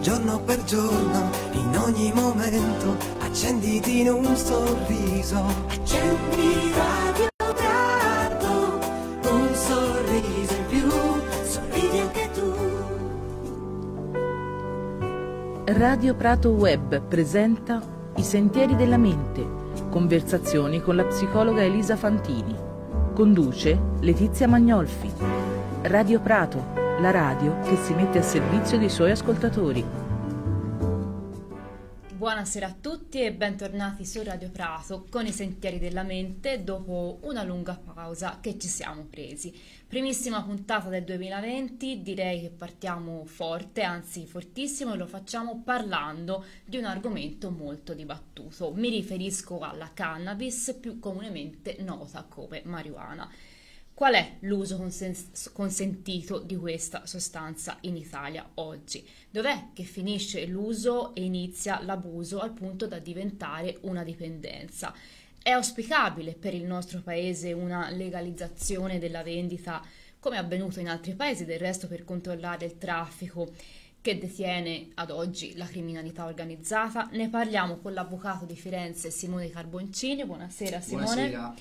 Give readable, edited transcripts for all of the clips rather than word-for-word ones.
giorno per giorno, in ogni momento, accenditi in un sorriso. Accendi Radio Prato, un sorriso in più, sorridi anche tu. Radio Prato Web presenta I Sentieri della Mente, conversazioni con la psicologa Elisa Fantini. Conduce Letizia Magnolfi. Radio Prato, la radio che si mette a servizio dei suoi ascoltatori. Buonasera a tutti e bentornati su Radio Prato con I Sentieri della Mente dopo una lunga pausa che ci siamo presi. Primissima puntata del 2020, direi che partiamo forte, anzi fortissimo, e lo facciamo parlando di un argomento molto dibattuto. Mi riferisco alla cannabis, più comunemente nota come marijuana. Qual è l'uso consentito di questa sostanza in Italia oggi? Dov'è che finisce l'uso e inizia l'abuso al punto da diventare una dipendenza? È auspicabile per il nostro paese una legalizzazione della vendita, come è avvenuto in altri paesi, del resto, per controllare il traffico che detiene ad oggi la criminalità organizzata? Ne parliamo con l'avvocato di Firenze Simone Carboncini. Buonasera Simone. Buonasera.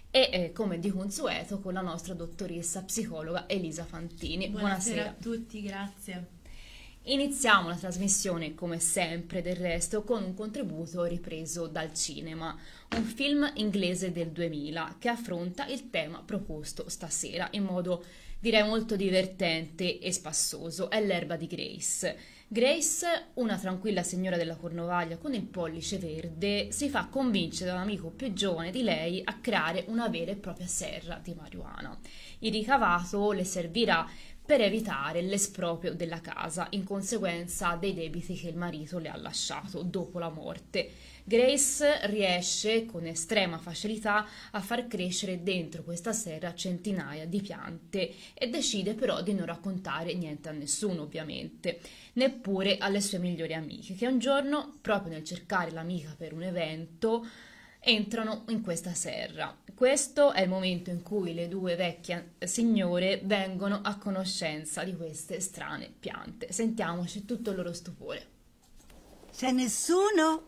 E come di consueto con la nostra dottoressa psicologa Elisa Fantini. Buonasera a tutti, grazie. Iniziamo la trasmissione, come sempre del resto, con un contributo ripreso dal cinema, un film inglese del 2000 che affronta il tema proposto stasera in modo, direi, molto divertente e spassoso. È L'erba di Grace. Grace, una tranquilla signora della Cornovaglia con il pollice verde, si fa convincere da un amico più giovane di lei a creare una vera e propria serra di marijuana. Il ricavato le servirà per evitare l'esproprio della casa in conseguenza dei debiti che il marito le ha lasciato dopo la morte. Grace riesce con estrema facilità a far crescere dentro questa serra centinaia di piante e decide però di non raccontare niente a nessuno, ovviamente, neppure alle sue migliori amiche, che un giorno, proprio nel cercare l'amica per un evento, entrano in questa serra. Questo è il momento in cui le due vecchie signore vengono a conoscenza di queste strane piante. Sentiamoci tutto il loro stupore. C'è nessuno?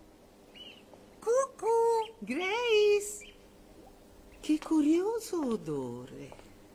Cucù, Grace! Che curioso odore!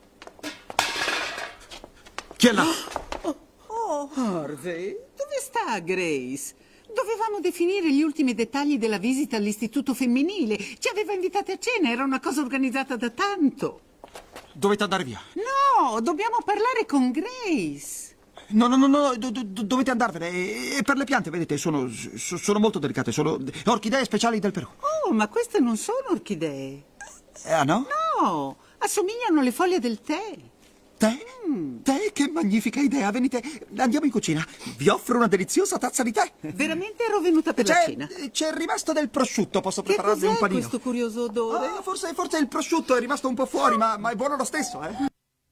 Chi è là? Oh, Harvey, dove sta Grace? Dovevamo definire gli ultimi dettagli della visita all'istituto femminile. Ci aveva invitate a cena, era una cosa organizzata da tanto. Dovete andare via. No, dobbiamo parlare con Grace. No, dovete andarvene. E per le piante, vedete, sono molto delicate, sono orchidee speciali del Perù. Oh, ma queste non sono orchidee. Ah, no? No, assomigliano alle foglie del tè. Tè? Tè? Che magnifica idea. Venite, andiamo in cucina. Vi offro una deliziosa tazza di tè. Veramente ero venuta per la cena. C'è rimasto del prosciutto, posso Che prepararvi un cos'è panino? questo curioso odore? Ah, forse il prosciutto è rimasto un po' fuori, ma è buono lo stesso, eh?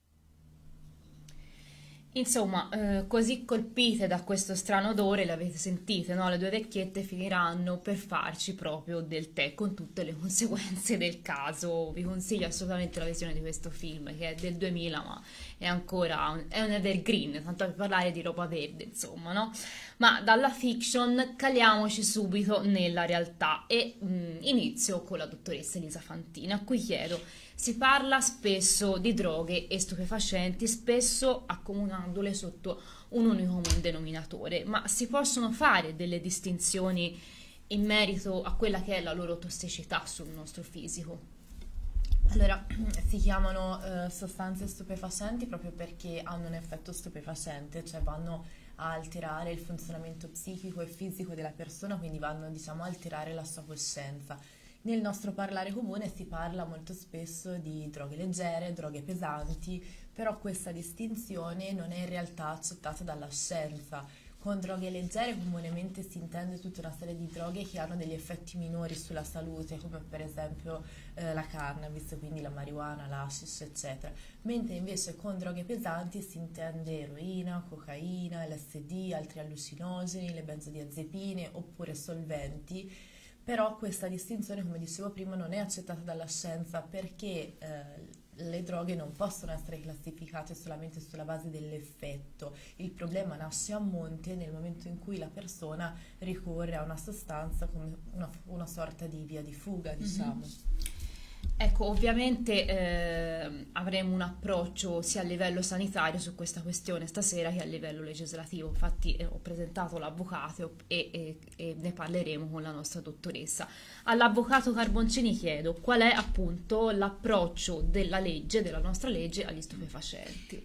Insomma, così colpite da questo strano odore, l'avete sentite, no? Le due vecchiette finiranno per farci proprio del tè con tutte le conseguenze del caso. Vi consiglio assolutamente la visione di questo film, che è del 2000, ma è ancora è un evergreen, tanto per parlare di roba verde, insomma, no? Ma dalla fiction caliamoci subito nella realtà e inizio con la dottoressa Elisa Fantini, a cui chiedo: si parla spesso di droghe e stupefacenti, spesso accomunandole sotto un unico denominatore, ma si possono fare delle distinzioni in merito a quella che è la loro tossicità sul nostro fisico? Allora, si chiamano sostanze stupefacenti proprio perché hanno un effetto stupefacente, cioè vanno a alterare il funzionamento psichico e fisico della persona, quindi vanno, diciamo, a alterare la sua coscienza. Nel nostro parlare comune si parla molto spesso di droghe leggere, droghe pesanti, però questa distinzione non è in realtà accettata dalla scienza. Con droghe leggere comunemente si intende tutta una serie di droghe che hanno degli effetti minori sulla salute, come per esempio la cannabis, quindi la marijuana, l'hashish, eccetera. Mentre invece con droghe pesanti si intende eroina, cocaina, LSD, altri allucinogeni, le benzodiazepine oppure solventi. Però questa distinzione, come dicevo prima, non è accettata dalla scienza perché le droghe non possono essere classificate solamente sulla base dell'effetto. Il problema nasce a monte nel momento in cui la persona ricorre a una sostanza come una sorta di via di fuga, diciamo. Ecco, ovviamente avremo un approccio sia a livello sanitario su questa questione stasera che a livello legislativo. Infatti ho presentato l'avvocato e ne parleremo con la nostra dottoressa. All'avvocato Carboncini chiedo qual è appunto l'approccio della nostra legge agli stupefacenti.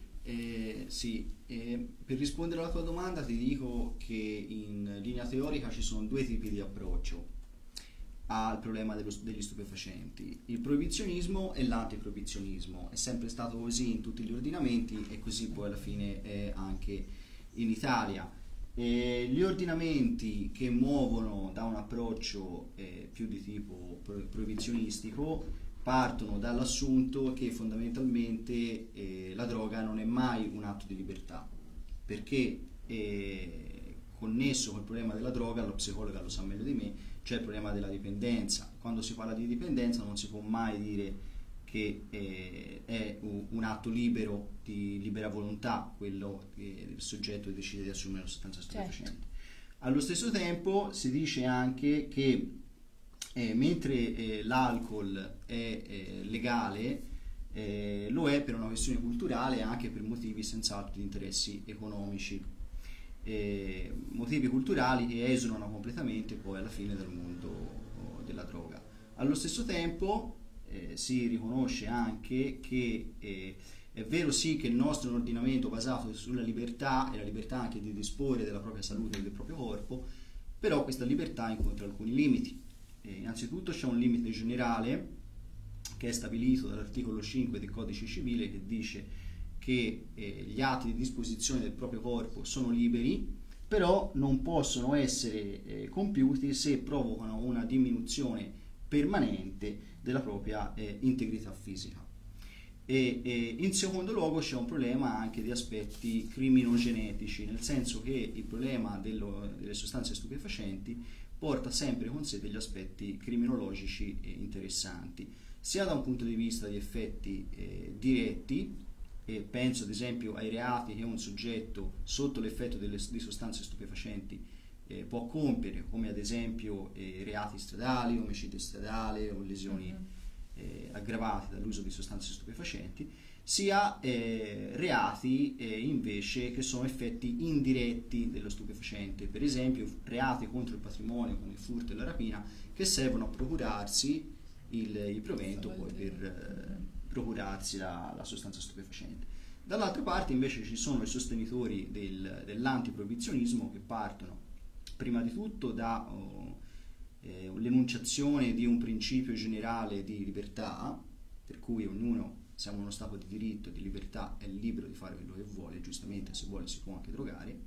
Per rispondere alla tua domanda ti dico che in linea teorica ci sono due tipi di approccio al problema degli stupefacenti: il proibizionismo e l'antiproibizionismo. È sempre stato così in tutti gli ordinamenti e così poi alla fine è anche in Italia. Gli ordinamenti che muovono da un approccio più di tipo proibizionistico partono dall'assunto che fondamentalmente la droga non è mai un atto di libertà, perché connesso col problema della droga, lo psicologo lo sa meglio di me, c'è il problema della dipendenza. Quando si parla di dipendenza non si può mai dire che è un atto libero, di libera volontà, quello che il soggetto decide di assumere una sostanza stupefacente. Certo. Allo stesso tempo si dice anche che mentre l'alcol è legale, lo è per una questione culturale e anche per motivi senz'altro di interessi economici. Motivi culturali che esulano completamente poi alla fine dal mondo della droga. Allo stesso tempo si riconosce anche che è vero sì che il nostro è un ordinamento basato sulla libertà e la libertà anche di disporre della propria salute e del proprio corpo, però questa libertà incontra alcuni limiti. Innanzitutto c'è un limite generale che è stabilito dall'articolo 5 del Codice Civile, che dice che gli atti di disposizione del proprio corpo sono liberi, però non possono essere compiuti se provocano una diminuzione permanente della propria integrità fisica. In secondo luogo c'è un problema anche di aspetti criminogenetici, nel senso che il problema delle sostanze stupefacenti porta sempre con sé degli aspetti criminologici interessanti, sia da un punto di vista di effetti diretti, e penso ad esempio ai reati che un soggetto sotto l'effetto di sostanze stupefacenti può compiere, come ad esempio reati stradali, omicidio stradale o lesioni aggravate dall'uso di sostanze stupefacenti, sia reati invece che sono effetti indiretti dello stupefacente, per esempio reati contro il patrimonio come il furto e la rapina, che servono a procurarsi il provento poi per procurarsi la sostanza stupefacente. Dall'altra parte invece ci sono i sostenitori dell'antiproibizionismo, che partono prima di tutto da l'enunciazione di un principio generale di libertà, per cui ognuno, siamo in uno stato di diritto e di libertà, è libero di fare quello che vuole, giustamente se vuole si può anche drogare,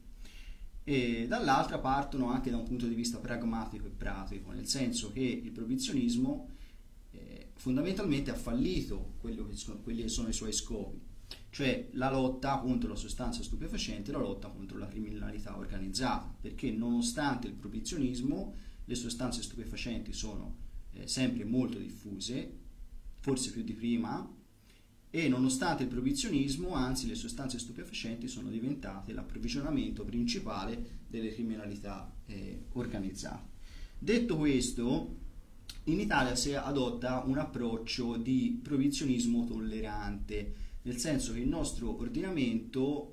e dall'altra partono anche da un punto di vista pragmatico e pratico, nel senso che il proibizionismo fondamentalmente ha fallito quelli che sono i suoi scopi, cioè la lotta contro la sostanza stupefacente e la lotta contro la criminalità organizzata, perché nonostante il proibizionismo le sostanze stupefacenti sono sempre molto diffuse, forse più di prima, e nonostante il proibizionismo, anzi, le sostanze stupefacenti sono diventate l'approvvigionamento principale delle criminalità organizzate. Detto questo, in Italia si adotta un approccio di proibizionismo tollerante, nel senso che il nostro ordinamento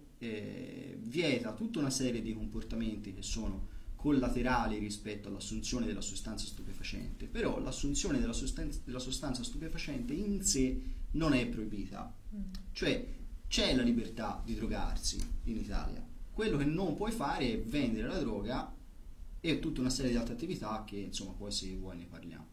vieta tutta una serie di comportamenti che sono collaterali rispetto all'assunzione della sostanza stupefacente, però l'assunzione della sostanza stupefacente in sé non è proibita, cioè c'è la libertà di drogarsi in Italia. Quello che non puoi fare è vendere la droga e tutta una serie di altre attività che insomma poi se vuoi ne parliamo.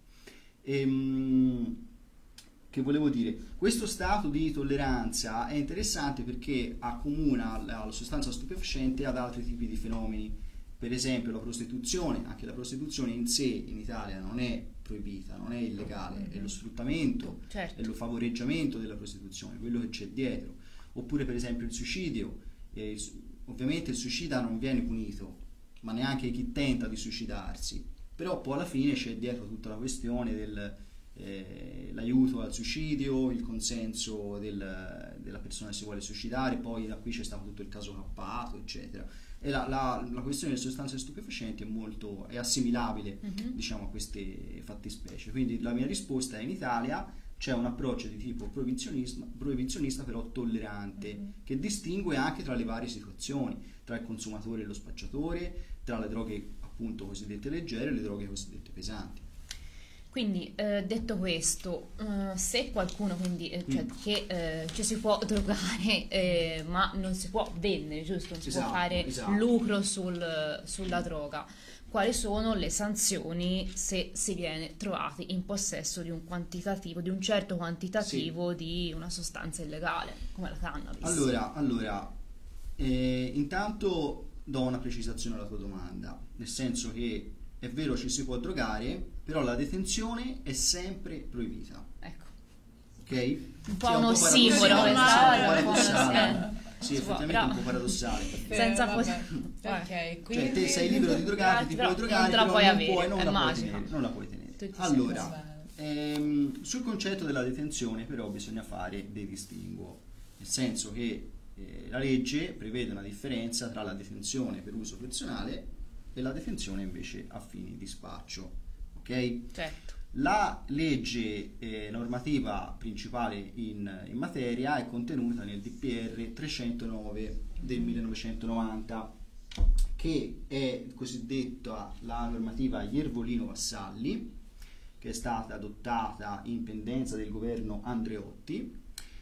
Che volevo dire, questo stato di tolleranza è interessante perché accomuna la sostanza stupefacente ad altri tipi di fenomeni, per esempio la prostituzione. Anche la prostituzione in sé in Italia non è proibita, non è illegale, è lo sfruttamento, certo, è lo favoreggiamento della prostituzione, quello che c'è dietro. Oppure per esempio il suicidio, ovviamente il suicida non viene punito, ma neanche chi tenta di suicidarsi, però poi alla fine c'è dietro tutta la questione l'aiuto al suicidio, il consenso della persona che si vuole suicidare, poi da qui c'è stato tutto il caso Cappato, eccetera. E la questione delle sostanze stupefacenti è assimilabile, diciamo, a queste fattispecie. Quindi la mia risposta è: in Italia c'è un approccio di tipo proibizionista però tollerante, che distingue anche tra le varie situazioni, tra il consumatore e lo spacciatore, tra le droghe appunto cosiddette leggere e le droghe cosiddette pesanti. Quindi, detto questo, se qualcuno quindi, che ci si può drogare ma non si può vendere, giusto? Non si può fare lucro sulla droga, quali sono le sanzioni se si viene trovati in possesso di un certo quantitativo di una sostanza illegale, come la cannabis? Allora, intanto do una precisazione alla tua domanda, nel senso che è vero, ci si può drogare, però la detenzione è sempre proibita. Ecco. Ok? Un po' un ossimoro, paradossale. Sì, effettivamente è un po' paradossale. Senza ok, quindi te sei libero di drogarti, ti puoi drogare, non però avere, non la puoi tenere. Allora, sul concetto della detenzione però bisogna fare dei distinguo, nel senso che la legge prevede una differenza tra la detenzione per uso personale e la detenzione invece a fini di spaccio, ok? Certo. La legge normativa principale in materia è contenuta nel DPR 309 del 1990, che è cosiddetta la normativa Iervolino-Vassalli, che è stata adottata in pendenza del governo Andreotti,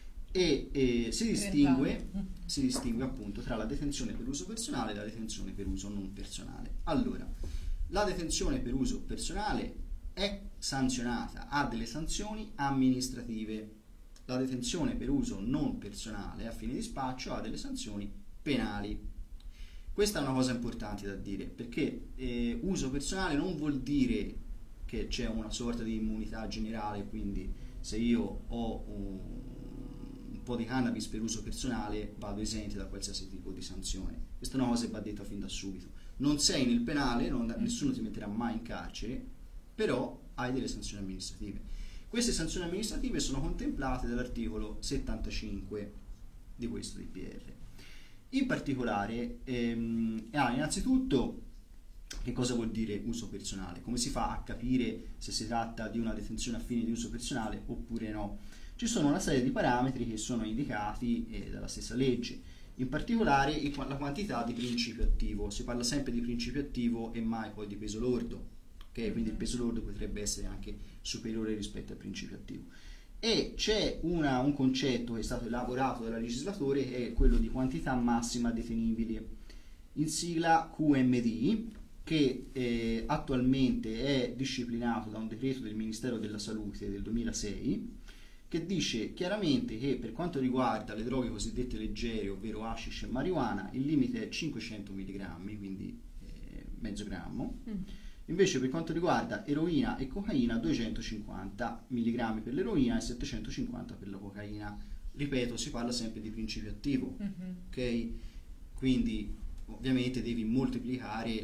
e si distingue appunto tra la detenzione per uso personale e la detenzione per uso non personale. Allora, la detenzione per uso personale è sanzionata, ha delle sanzioni amministrative. La detenzione per uso non personale a fine di spaccio ha delle sanzioni penali. Questa è una cosa importante da dire, perché uso personale non vuol dire che c'è una sorta di immunità generale, quindi se io ho un po' di cannabis per uso personale vado esente da qualsiasi tipo di sanzione. Questa è una cosa che va detta fin da subito. Non sei nel penale, nessuno ti metterà mai in carcere, però hai delle sanzioni amministrative. Queste sanzioni amministrative sono contemplate dall'articolo 75 di questo DPR. In particolare, innanzitutto, che cosa vuol dire uso personale? Come si fa a capire se si tratta di una detenzione a fini di uso personale oppure no? Ci sono una serie di parametri che sono indicati dalla stessa legge, in particolare la quantità di principio attivo. Si parla sempre di principio attivo e mai poi di peso lordo, okay? Quindi il peso lordo potrebbe essere anche superiore rispetto al principio attivo. E c'è un concetto che è stato elaborato dal legislatore, che è quello di quantità massima detenibile, in sigla QMD, che attualmente è disciplinato da un decreto del Ministero della Salute del 2006, che dice chiaramente che per quanto riguarda le droghe cosiddette leggere, ovvero hashish e marijuana, il limite è 500 mg, quindi mezzo grammo. Invece per quanto riguarda eroina e cocaina, 250 mg per l'eroina e 750 per la cocaina. Ripeto, si parla sempre di principio attivo, ok? Quindi ovviamente devi moltiplicare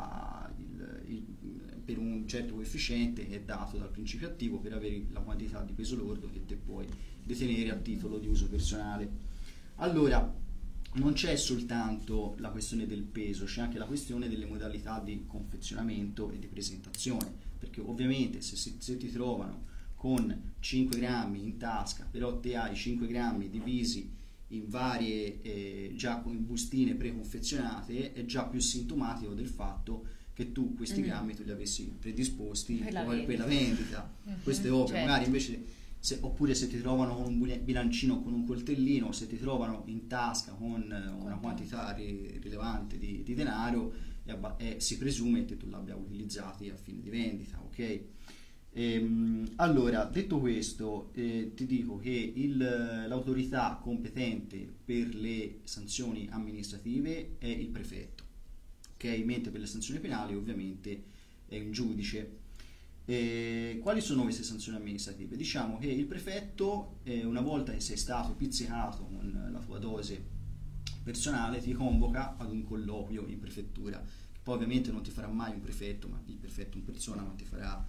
per un certo coefficiente che è dato dal principio attivo per avere la quantità di peso lordo che te puoi detenere a titolo di uso personale. Allora, non c'è soltanto la questione del peso, c'è anche la questione delle modalità di confezionamento e di presentazione, perché ovviamente se ti trovano con 5 grammi in tasca, però te hai 5 grammi divisi in varie già in bustine preconfezionate, è già più sintomatico del fatto che tu questi grammi tu li avessi predisposti per la vendita. Questo è ovvio. Certo. Magari invece oppure se ti trovano con un bilancino, con un coltellino, se ti trovano in tasca con una quantità rilevante di denaro, si presume che tu l'abbia utilizzati a fine di vendita, ok? Allora, detto questo, ti dico che l'autorità competente per le sanzioni amministrative è il prefetto, ok? Mentre per le sanzioni penali ovviamente è un giudice. Quali sono queste sanzioni amministrative? Diciamo che il prefetto, una volta che sei stato pizzicato con la tua dose personale, ti convoca ad un colloquio in prefettura, che poi ovviamente non ti farà mai un prefetto, ma il prefetto in persona, ma ti farà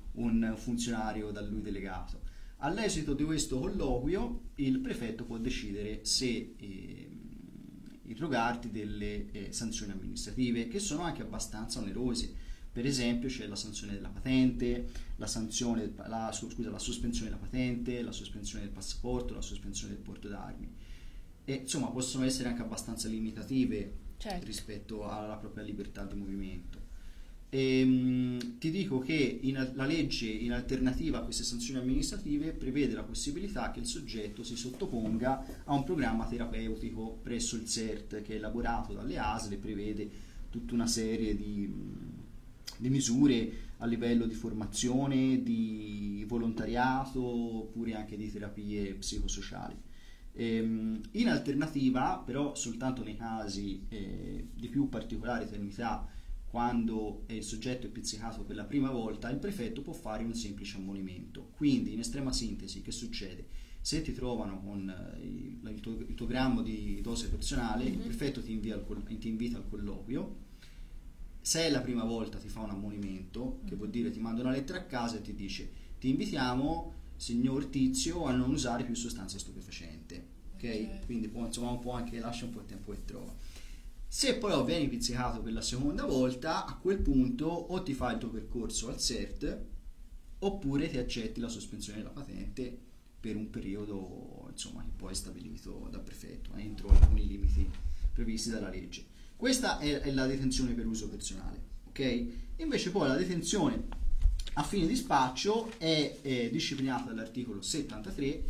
un funzionario da lui delegato. All'esito di questo colloquio il prefetto può decidere se irrogarti delle sanzioni amministrative, che sono anche abbastanza onerose. Per esempio c'è la sanzione della patente, la sospensione della patente, la sospensione del passaporto, la sospensione del porto d'armi. E insomma possono essere anche abbastanza limitative, certo, rispetto alla propria libertà di movimento. Ti dico che la legge, in alternativa a queste sanzioni amministrative, prevede la possibilità che il soggetto si sottoponga a un programma terapeutico presso il CERT, che è elaborato dalle ASL e prevede tutta una serie di misure a livello di formazione, di volontariato, oppure anche di terapie psicosociali. In alternativa, però soltanto nei casi di più particolare tenuità, quando il soggetto è pizzicato per la prima volta, il prefetto può fare un semplice ammonimento. Quindi, in estrema sintesi, che succede? Se ti trovano con il tuo grammo di dose personale, il prefetto ti invita al colloquio. Se è la prima volta ti fa un ammonimento, che vuol dire ti manda una lettera a casa e ti dice: ti invitiamo, signor Tizio, a non usare più sostanza stupefacente. Ok? Quindi può anche lascia un po' il tempo che trova. Se poi vieni pizzicato per la seconda volta, a quel punto o ti fai il tuo percorso al CERT, oppure ti accetti la sospensione della patente per un periodo, insomma, che poi è stabilito dal prefetto entro alcuni limiti previsti dalla legge. Questa è la detenzione per uso personale, ok? Invece poi la detenzione a fine dispaccio è disciplinata dall'articolo 73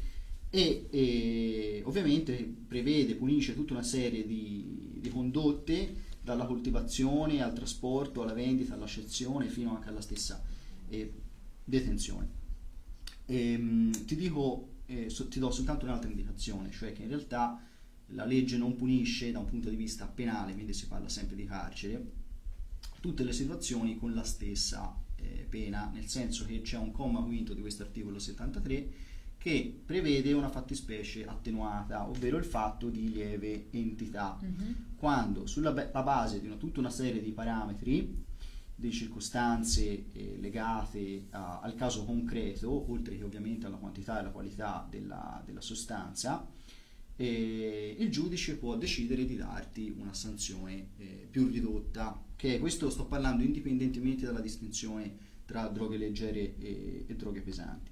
e ovviamente punisce tutta una serie di condotte, dalla coltivazione al trasporto, alla vendita, all'accezione, fino anche alla stessa detenzione. Ti do soltanto un'altra indicazione, cioè che in realtà la legge non punisce da un punto di vista penale, quindi si parla sempre di carcere, tutte le situazioni con la stessa pena, nel senso che c'è un comma quinto di questo articolo 73 che prevede una fattispecie attenuata, ovvero il fatto di lieve entità, quando sulla base di tutta una serie di parametri, di circostanze legate al caso concreto, oltre che ovviamente alla quantità e alla qualità della sostanza, il giudice può decidere di darti una sanzione più ridotta, che questo sto parlando indipendentemente dalla distinzione tra droghe leggere e droghe pesanti.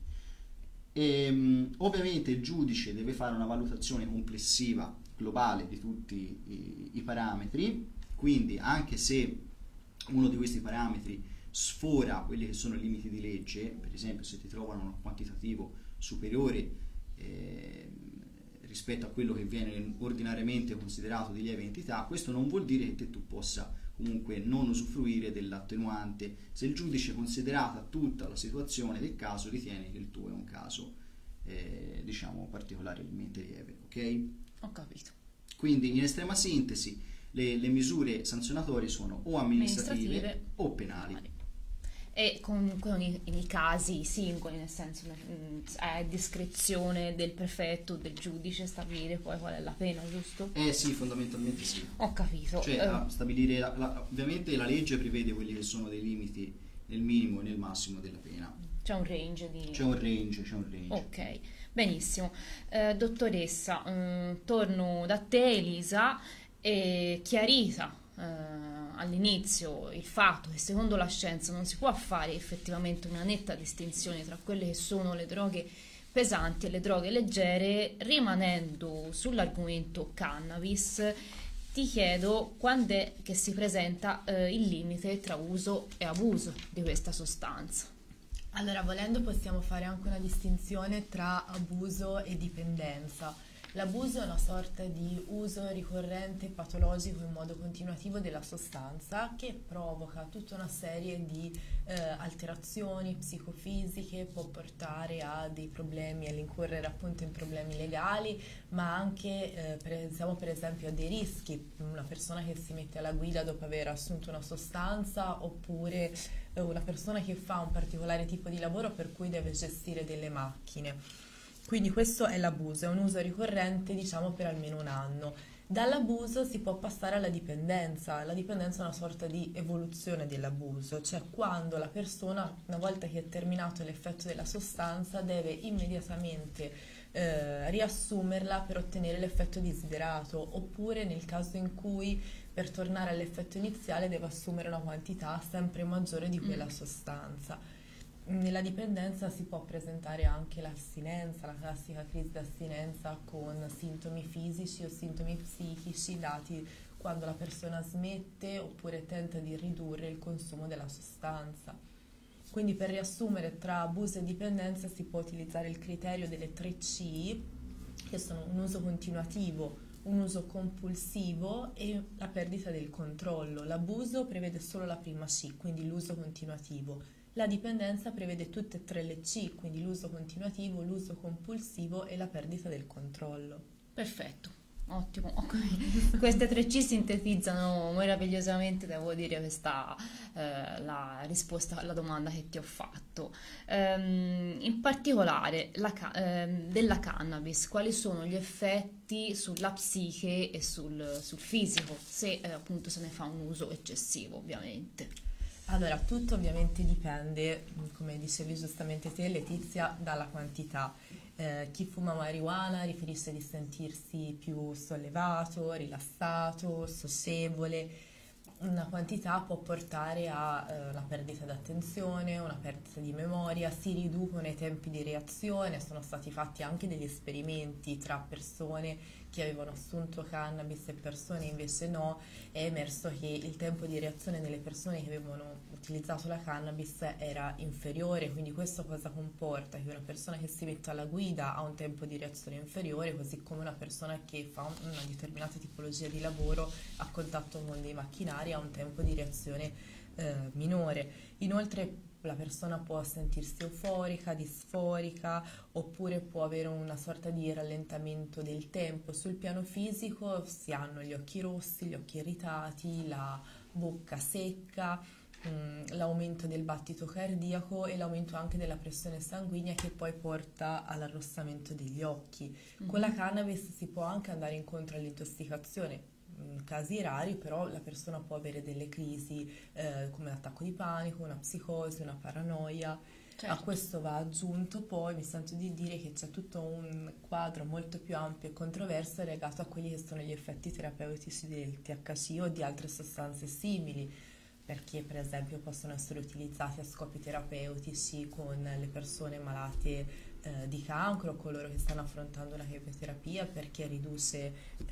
Ovviamente il giudice deve fare una valutazione complessiva globale di tutti i parametri, quindi anche se uno di questi parametri sfora quelli che sono i limiti di legge, per esempio se ti trovano un quantitativo superiore rispetto a quello che viene ordinariamente considerato di lieve entità, questo non vuol dire che tu possa comunque non usufruire dell'attenuante se il giudice, considerata tutta la situazione del caso, ritiene che il tuo è un caso diciamo particolarmente lieve. Ok? Ho capito. Quindi in estrema sintesi le misure sanzionatorie sono o amministrative o penali. E comunque nei casi singoli, nel senso è discrezione del prefetto o del giudice stabilire poi qual è la pena, giusto? Sì, fondamentalmente sì. Ho capito. Cioè stabilire ovviamente la legge prevede quelli che sono dei limiti nel minimo e nel massimo della pena. C'è un range di... C'è un range. Ok, benissimo. Dottoressa, torno da te, Elisa, e chiarita all'inizio il fatto che secondo la scienza non si può fare effettivamente una netta distinzione tra quelle che sono le droghe pesanti e le droghe leggere, rimanendo sull'argomento cannabis, ti chiedo quando è che si presenta il limite tra uso e abuso di questa sostanza. Allora, volendo possiamo fare anche una distinzione tra abuso e dipendenza. L'abuso è una sorta di uso ricorrente patologico in modo continuativo della sostanza che provoca tutta una serie di alterazioni psicofisiche, può portare a dei problemi, all'incorrere appunto in problemi legali, ma anche pensiamo per esempio a dei rischi, una persona che si mette alla guida dopo aver assunto una sostanza, oppure una persona che fa un particolare tipo di lavoro per cui deve gestire delle macchine. Quindi questo è l'abuso, è un uso ricorrente diciamo per almeno un anno. Dall'abuso si può passare alla dipendenza. La dipendenza è una sorta di evoluzione dell'abuso, cioè quando la persona, una volta che è terminato l'effetto della sostanza, deve immediatamente riassumerla per ottenere l'effetto desiderato, oppure nel caso in cui per tornare all'effetto iniziale deve assumere una quantità sempre maggiore di quella sostanza. Nella dipendenza si può presentare anche l'astinenza, la classica crisi d'astinenza con sintomi fisici o sintomi psichici dati quando la persona smette oppure tenta di ridurre il consumo della sostanza. Quindi per riassumere, tra abuso e dipendenza si può utilizzare il criterio delle 3C, che sono un uso continuativo, un uso compulsivo e la perdita del controllo. L'abuso prevede solo la prima C, quindi l'uso continuativo. La dipendenza prevede tutte e tre le C, quindi l'uso continuativo, l'uso compulsivo e la perdita del controllo. Perfetto, ottimo. Queste 3C sintetizzano meravigliosamente, devo dire, la risposta alla domanda che ti ho fatto. In particolare della cannabis, quali sono gli effetti sulla psiche e sul fisico, se appunto se ne fa un uso eccessivo, ovviamente? Allora, tutto ovviamente dipende, come dicevi giustamente te, Letizia, dalla quantità. Chi fuma marijuana riferisce di sentirsi più sollevato, rilassato, socievole. Una quantità può portare a una perdita d'attenzione, una perdita di memoria, si riducono i tempi di reazione. Sono stati fatti anche degli esperimenti tra persone che avevano assunto cannabis e persone invece no. È emerso che il tempo di reazione nelle persone che avevano utilizzato la cannabis era inferiore, quindi questo cosa comporta? Che una persona che si mette alla guida ha un tempo di reazione inferiore, così come una persona che fa una determinata tipologia di lavoro a contatto con dei macchinari ha un tempo di reazione minore. Inoltre la persona può sentirsi euforica, disforica, oppure può avere una sorta di rallentamento del tempo. Sul piano fisico si hanno gli occhi rossi, gli occhi irritati, la bocca secca, l'aumento del battito cardiaco e l'aumento anche della pressione sanguigna, che poi porta all'arrossamento degli occhi. Con la cannabis si può anche andare incontro all'intossicazione. In casi rari però la persona può avere delle crisi come un attacco di panico, una psicosi, una paranoia. Certo. A questo va aggiunto poi, mi sento di dire, che c'è tutto un quadro molto più ampio e controverso legato a quelli che sono gli effetti terapeutici del THC o di altre sostanze simili, perché per esempio possono essere utilizzati a scopi terapeutici con le persone malate di cancro, coloro che stanno affrontando una chemioterapia, perché riduce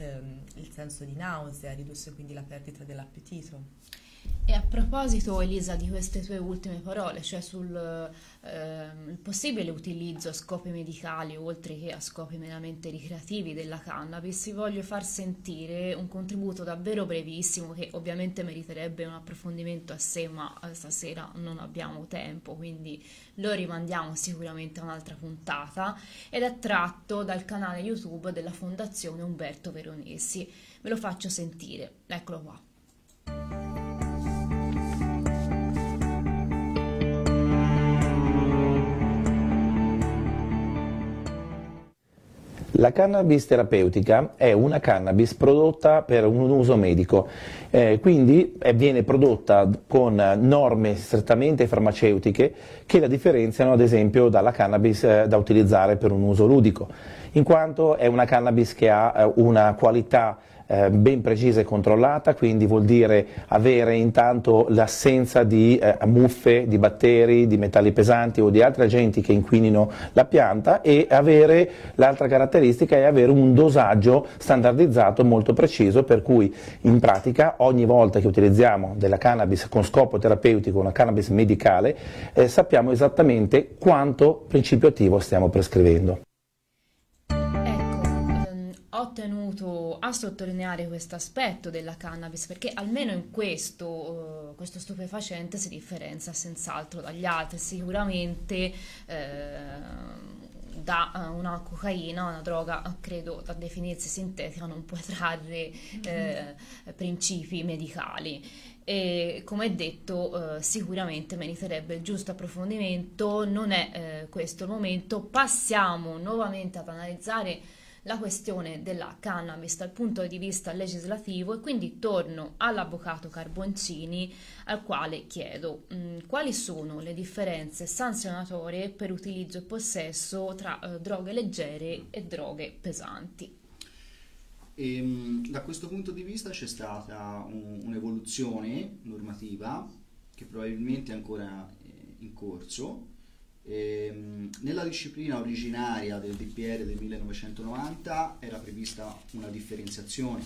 il senso di nausea, riduce quindi la perdita dell'appetito. E a proposito, Elisa, di queste tue ultime parole, cioè sul il possibile utilizzo a scopi medicali oltre che a scopi meramente ricreativi della cannabis, vi voglio far sentire un contributo davvero brevissimo che ovviamente meriterebbe un approfondimento a sé, ma stasera non abbiamo tempo, quindi lo rimandiamo sicuramente a un'altra puntata, ed è tratto dal canale YouTube della Fondazione Umberto Veronesi. Ve lo faccio sentire, eccolo qua. La cannabis terapeutica è una cannabis prodotta per un uso medico, quindi viene prodotta con norme strettamente farmaceutiche che la differenziano ad esempio dalla cannabis da utilizzare per un uso ludico, in quanto è una cannabis che ha una qualità ben precisa e controllata, quindi vuol dire avere intanto l'assenza di muffe, di batteri, di metalli pesanti o di altri agenti che inquinino la pianta, e avere l'altra caratteristica è avere un dosaggio standardizzato molto preciso, per cui in pratica ogni volta che utilizziamo della cannabis con scopo terapeutico, una cannabis medicale, sappiamo esattamente quanto principio attivo stiamo prescrivendo. Ho tenuto a sottolineare questo aspetto della cannabis perché almeno in questo stupefacente si differenzia senz'altro dagli altri. Sicuramente da una cocaina, una droga credo da definirsi sintetica, non puoi trarre principi medicali. E come detto sicuramente meriterebbe il giusto approfondimento. Non è questo il momento. Passiamo nuovamente ad analizzare la questione della cannabis dal punto di vista legislativo, e quindi torno all'avvocato Carboncini, al quale chiedo quali sono le differenze sanzionatorie per utilizzo e possesso tra droghe leggere e droghe pesanti. Da questo punto di vista c'è stata un'evoluzione normativa che probabilmente è ancora in corso. Nella disciplina originaria del DPR del 1990 era prevista una differenziazione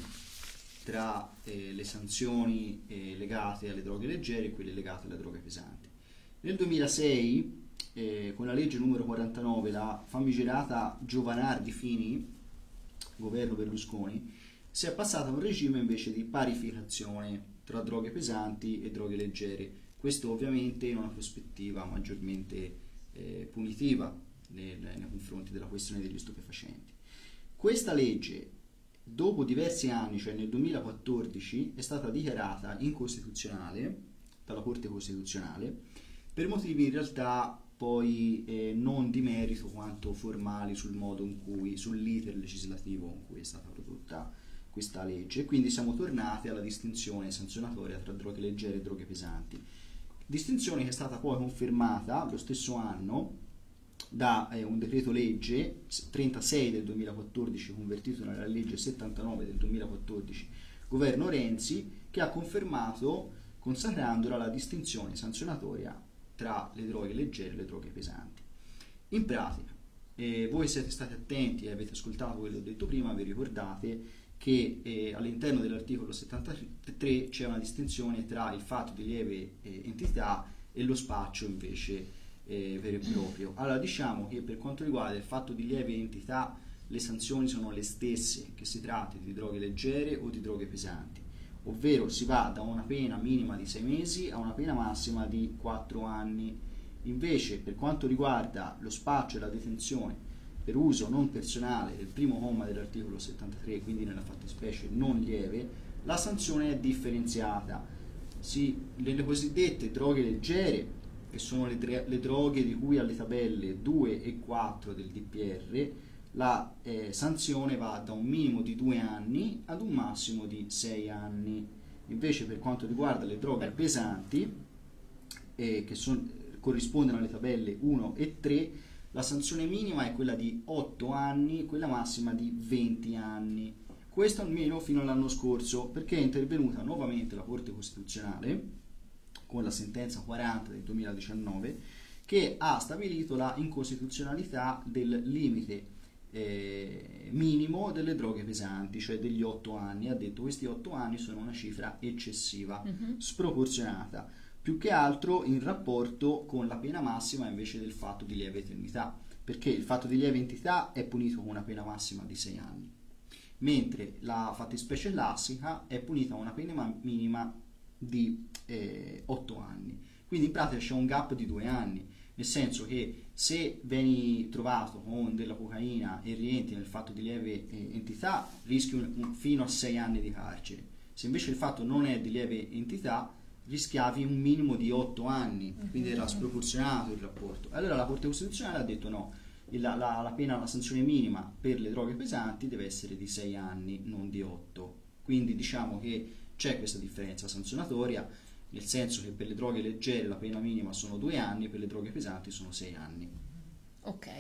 tra le sanzioni legate alle droghe leggere e quelle legate alle droghe pesanti. Nel 2006 con la legge numero 49, la famigerata Giovanardi-Fini, governo Berlusconi, si è passata a un regime invece di parificazione tra droghe pesanti e droghe leggere. Questo ovviamente in una prospettiva maggiormente punitiva nei confronti della questione degli stupefacenti. Questa legge, dopo diversi anni, cioè nel 2014, è stata dichiarata incostituzionale dalla Corte Costituzionale per motivi in realtà poi non di merito quanto formali sul modo in cui, sull'iter legislativo in cui è stata prodotta questa legge. Quindi siamo tornati alla distinzione sanzionatoria tra droghe leggere e droghe pesanti. Distinzione che è stata poi confermata lo stesso anno da un decreto legge 36 del 2014 convertito nella legge 79 del 2014 governo Renzi, che ha confermato, consacrandola, la distinzione sanzionatoria tra le droghe leggere e le droghe pesanti. In pratica, voi siete stati attenti e avete ascoltato quello che ho detto prima, vi ricordate che all'interno dell'articolo 73 c'è una distinzione tra il fatto di lieve entità e lo spaccio invece vero e proprio. Allora diciamo che per quanto riguarda il fatto di lieve entità le sanzioni sono le stesse che si tratti di droghe leggere o di droghe pesanti, ovvero si va da una pena minima di 6 mesi a una pena massima di 4 anni. Invece per quanto riguarda lo spaccio e la detenzione per uso non personale del primo comma dell'articolo 73, quindi nella fattispecie non lieve, la sanzione è differenziata. Le cosiddette droghe leggere, che sono le droghe di cui alle tabelle 2 e 4 del DPR, la sanzione va da un minimo di 2 anni ad un massimo di 6 anni. Invece per quanto riguarda le droghe pesanti, che corrispondono alle tabelle 1 e 3, la sanzione minima è quella di 8 anni, quella massima di 20 anni. Questo almeno fino all'anno scorso, perché è intervenuta nuovamente la Corte Costituzionale con la sentenza 40 del 2019, che ha stabilito la incostituzionalità del limite minimo delle droghe pesanti, cioè degli 8 anni. Ha detto che questi 8 anni sono una cifra eccessiva, sproporzionata, più che altro in rapporto con la pena massima invece del fatto di lieve entità, perché il fatto di lieve entità è punito con una pena massima di 6 anni, mentre la fattispecie classica è punita con una pena minima di 8 anni. Quindi in pratica c'è un gap di 2 anni, nel senso che se vieni trovato con della cocaina e rientri nel fatto di lieve entità rischi fino a 6 anni di carcere. Se invece il fatto non è di lieve entità rischiavi un minimo di 8 anni, quindi era sproporzionato il rapporto. Allora la Corte Costituzionale ha detto no, la sanzione minima per le droghe pesanti deve essere di 6 anni, non di 8. Quindi diciamo che c'è questa differenza sanzionatoria, nel senso che per le droghe leggere la pena minima sono 2 anni e per le droghe pesanti sono 6 anni. Ok.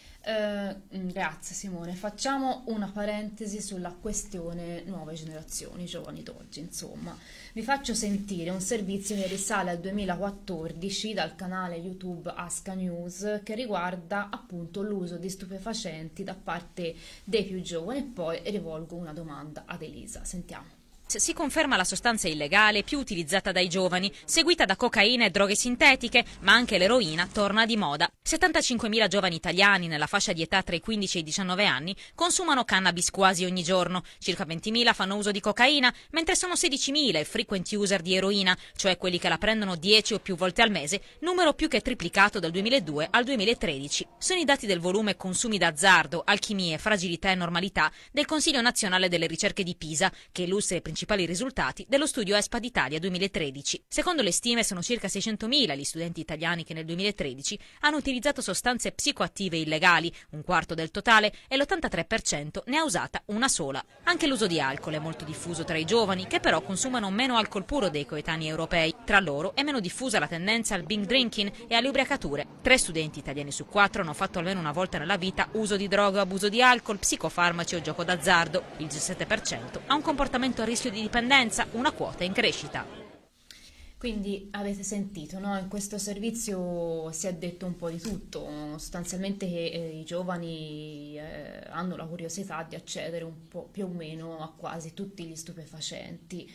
Grazie Simone, facciamo una parentesi sulla questione nuove generazioni, giovani d'oggi. Insomma, vi faccio sentire un servizio che risale al 2014 dal canale YouTube Asca News, che riguarda appunto l'uso di stupefacenti da parte dei più giovani, e poi rivolgo una domanda ad Elisa. Sentiamo. Si conferma la sostanza illegale più utilizzata dai giovani, seguita da cocaina e droghe sintetiche, ma anche l'eroina torna di moda. 75.000 giovani italiani nella fascia di età tra i 15 e i 19 anni consumano cannabis quasi ogni giorno, circa 20.000 fanno uso di cocaina, mentre sono 16.000 i frequent user di eroina, cioè quelli che la prendono 10 o più volte al mese, numero più che triplicato dal 2002 al 2013. Sono i dati del volume consumi d'azzardo, alchimie, fragilità e normalità del Consiglio Nazionale delle Ricerche di Pisa, che illustra i principali principali risultati dello studio ESPAD Italia 2013. Secondo le stime sono circa 600.000 gli studenti italiani che nel 2013 hanno utilizzato sostanze psicoattive illegali, un quarto del totale, e l'83% ne ha usata una sola. Anche l'uso di alcol è molto diffuso tra i giovani, che però consumano meno alcol puro dei coetanei europei. Tra loro è meno diffusa la tendenza al binge drinking e alle ubriacature. 3 studenti italiani su 4 hanno fatto almeno una volta nella vita uso di droga, abuso di alcol, psicofarmaci o gioco d'azzardo. Il 17% ha un comportamento a rischio di dipendenza, una quota in crescita. Quindi avete sentito, no? In questo servizio si è detto un po' di tutto, sostanzialmente che i giovani hanno la curiosità di accedere un po' più o meno a quasi tutti gli stupefacenti,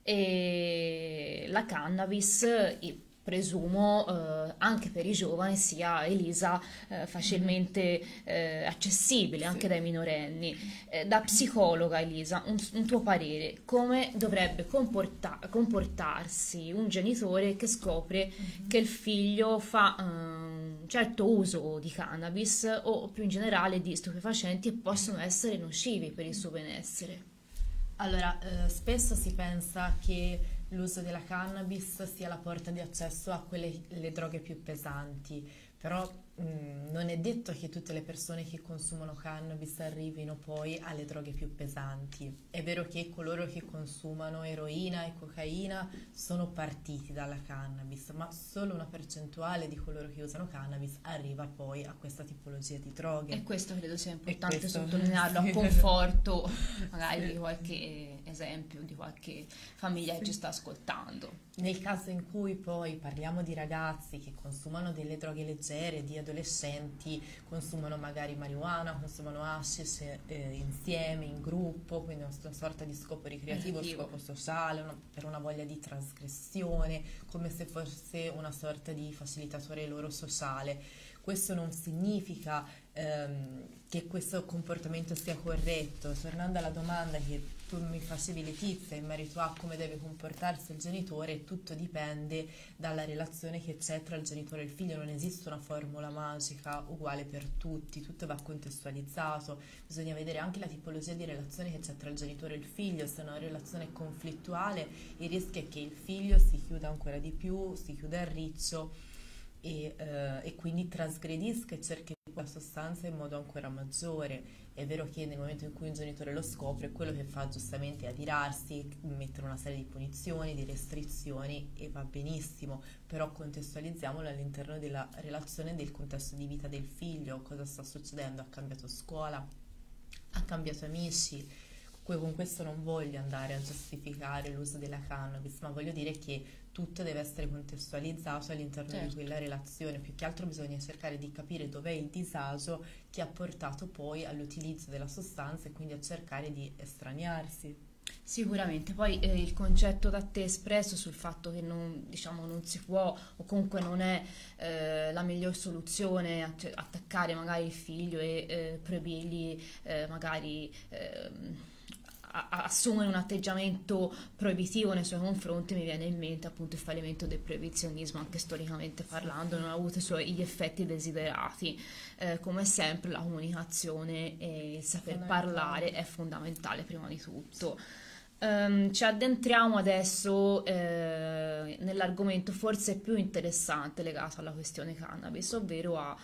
e la cannabis, presumo, anche per i giovani sia, Elisa, facilmente accessibile anche dai minorenni. Da psicologa, Elisa, un tuo parere, come dovrebbe comportarsi un genitore che scopre che il figlio fa un certo uso di cannabis o più in generale di stupefacenti e possono essere nocivi per il suo benessere? Allora, spesso si pensa che l'uso della cannabis sia la porta di accesso a le droghe più pesanti, però non è detto che tutte le persone che consumano cannabis arrivino poi alle droghe più pesanti. È vero che coloro che consumano eroina e cocaina sono partiti dalla cannabis, ma solo una percentuale di coloro che usano cannabis arriva poi a questa tipologia di droghe. E questo credo sia importante sottolinearlo, a conforto magari di qualche esempio, di qualche famiglia che ci sta ascoltando. Nel caso in cui poi parliamo di ragazzi che consumano delle droghe leggere, di adolescenti, consumano magari marijuana, consumano hashish insieme, in gruppo, quindi una sorta di scopo ricreativo, scopo sociale, per una voglia di trasgressione, come se fosse una sorta di facilitatore loro sociale. Questo non significa che questo comportamento sia corretto. Tornando alla domanda che tu mi facevi, Letizia, in merito a come deve comportarsi il genitore, tutto dipende dalla relazione che c'è tra il genitore e il figlio. Non esiste una formula magica uguale per tutti, tutto va contestualizzato, bisogna vedere anche la tipologia di relazione che c'è tra il genitore e il figlio. Se è una relazione conflittuale, il rischio è che il figlio si chiuda ancora di più, si chiuda a riccio e quindi trasgredisca e cerchi la sostanza in modo ancora maggiore. È vero che nel momento in cui un genitore lo scopre, quello che fa giustamente è adirarsi, mettere una serie di punizioni, di restrizioni, e va benissimo, però contestualizziamolo all'interno della relazione, del contesto di vita del figlio. Cosa sta succedendo? Ha cambiato scuola, ha cambiato amici. Con questo non voglio andare a giustificare l'uso della cannabis, ma voglio dire che tutto deve essere contestualizzato all'interno di quella relazione. Più che altro bisogna cercare di capire dov'è il disagio che ha portato poi all'utilizzo della sostanza e quindi a cercare di estraniarsi. Sicuramente, poi il concetto da te espresso sul fatto che non si può, o comunque non è la miglior soluzione attaccare magari il figlio e proibirgli magari assumere un atteggiamento proibitivo nei suoi confronti, mi viene in mente appunto il fallimento del proibizionismo, anche storicamente parlando, non ha avuto gli effetti desiderati. Come sempre la comunicazione e il saper parlare è fondamentale prima di tutto. Ci addentriamo adesso nell'argomento forse più interessante legato alla questione cannabis, ovvero a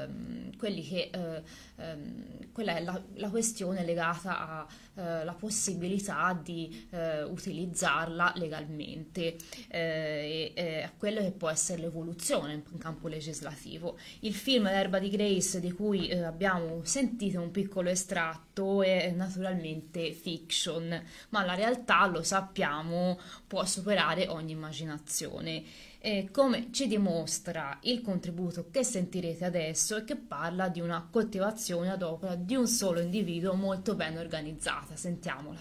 quella è la questione legata alla possibilità di utilizzarla legalmente e a quello che può essere l'evoluzione in campo legislativo. Il film L'erba di Grace, di cui abbiamo sentito un piccolo estratto, è naturalmente fiction, ma la realtà, lo sappiamo, può superare ogni immaginazione. Come ci dimostra il contributo che sentirete adesso, e che parla di una coltivazione ad opera di un solo individuo molto ben organizzata. Sentiamola.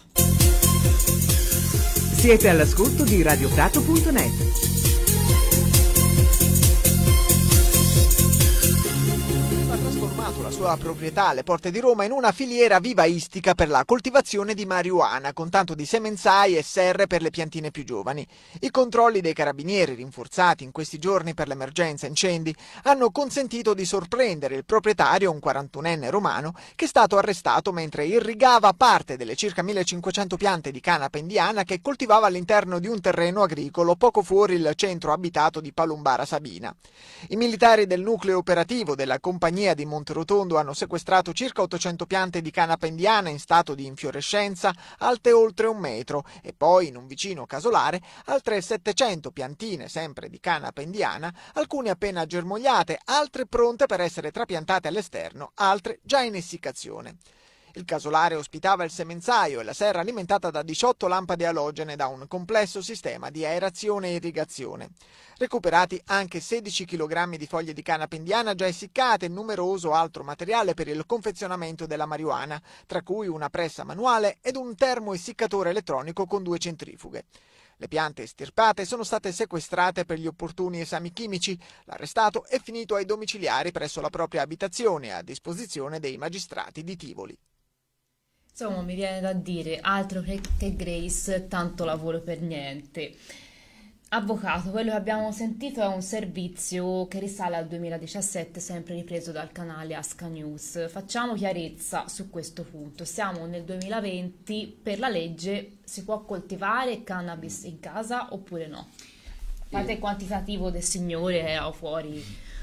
Siete all'ascolto di radioprato.net. Ha trasformato trasformato la sua proprietà alle porte di Roma in una filiera vivaistica per la coltivazione di marijuana, con tanto di semenzai e serre per le piantine più giovani. I controlli dei carabinieri, rinforzati in questi giorni per l'emergenza incendi, hanno consentito di sorprendere il proprietario, un 41enne romano, che è stato arrestato mentre irrigava parte delle circa 1500 piante di canapa indiana che coltivava all'interno di un terreno agricolo poco fuori il centro abitato di Palombara Sabina. I militari del nucleo operativo della compagnia di Monterotondo hanno sequestrato circa 800 piante di canapa indiana in stato di infiorescenza alte oltre 1 metro e poi, in un vicino casolare, altre 700 piantine sempre di canapa indiana, alcune appena germogliate, altre pronte per essere trapiantate all'esterno, altre già in essiccazione. Il casolare ospitava il semenzaio e la serra alimentata da 18 lampade alogene da un complesso sistema di aerazione e irrigazione. Recuperati anche 16 kg di foglie di canapa indiana già essiccate e numeroso altro materiale per il confezionamento della marijuana, tra cui una pressa manuale ed un termoessiccatore elettronico con 2 centrifughe. Le piante estirpate sono state sequestrate per gli opportuni esami chimici. L'arrestato è finito ai domiciliari presso la propria abitazione a disposizione dei magistrati di Tivoli. Insomma, mi viene da dire, altro che Grace, tanto lavoro per niente. Avvocato, quello che abbiamo sentito è un servizio che risale al 2017, sempre ripreso dal canale Asca News. Facciamo chiarezza su questo punto. Siamo nel 2020, per la legge si può coltivare cannabis in casa oppure no? A parte il quantitativo del signore era fuori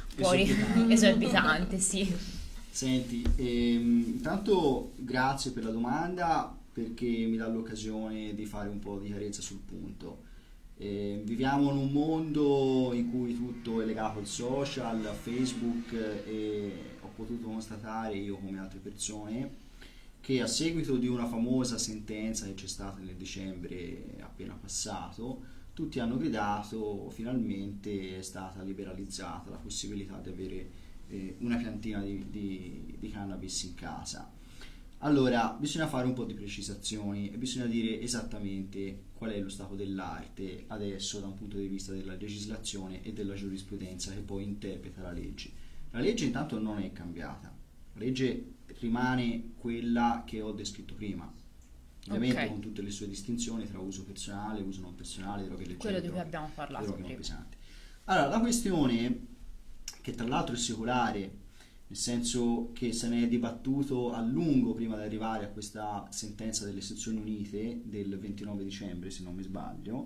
esorbitante, sì. Senti, intanto grazie per la domanda, perché mi dà l'occasione di fare un po' di chiarezza sul punto. Viviamo in un mondo in cui tutto è legato al social, a Facebook, e ho potuto constatare, io come altre persone, che a seguito di una famosa sentenza che c'è stata nel dicembre appena passato, tutti hanno gridato: finalmente è stata liberalizzata la possibilità di avere una piantina di cannabis in casa. Allora, bisogna fare un po' di precisazioni e bisogna dire esattamente qual è lo stato dell'arte adesso da un punto di vista della legislazione e della giurisprudenza che poi interpreta la legge. La legge intanto non è cambiata, la legge rimane quella che ho descritto prima, ovviamente con tutte le sue distinzioni tra uso personale, uso non personale, droghe leggere, quello di cui abbiamo parlato prima. Pesanti. Allora, la questione, che tra l'altro è secolare, nel senso che se ne è dibattuto a lungo prima di arrivare a questa sentenza delle sezioni unite del 29 dicembre, se non mi sbaglio,